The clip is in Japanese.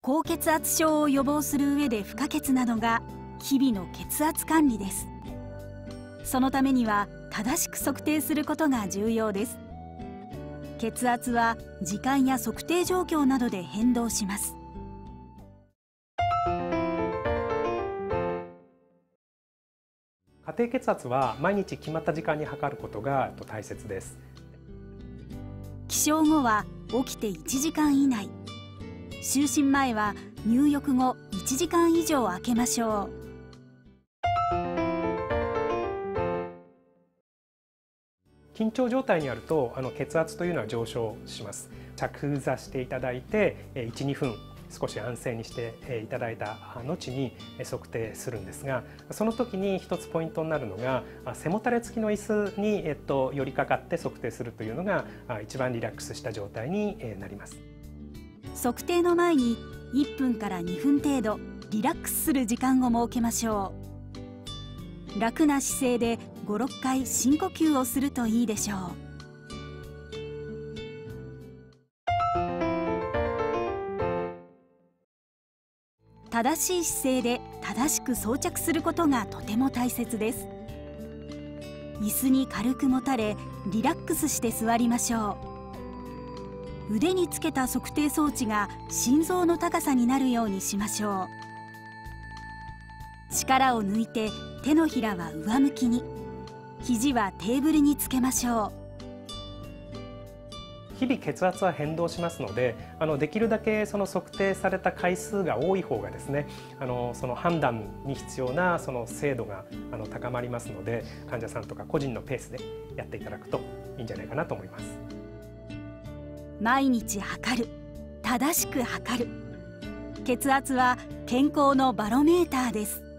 高血圧症を予防する上で不可欠なのが日々の血圧管理です。そのためには正しく測定することが重要です。血圧は時間や測定状況などで変動します。 家庭血圧は毎日決まった時間に測ることが大切です。 起床後は起きて1時間以内、就寝前は入浴後1時間以上空けましょう。 緊張状態にあると血圧というのは上昇します。着座していただいて 1,2 分少し安静にしていただいた後に測定するんですが、その時に一つポイントになるのが背もたれ付きの椅子に寄りかかって測定するというのが一番リラックスした状態になります。 測定の前に1分から2分程度リラックスする時間を設けましょう。楽な姿勢で5、6回深呼吸をするといいでしょう。正しい姿勢で正しく装着することがとても大切です。椅子に軽くもたれリラックスして座りましょう。腕につけた測定装置が心臓の高さになるようにしましょう。力を抜いて手のひらは上向きに、肘はテーブルにつけましょう。 日々血圧は変動しますので、できるだけその測定された回数が多い方がですね、その判断に必要なその精度が高まりますので、患者さんとか個人のペースでやっていただくといいんじゃないかなと思います。 毎日測る、正しく測る。血圧は健康のバロメーターです。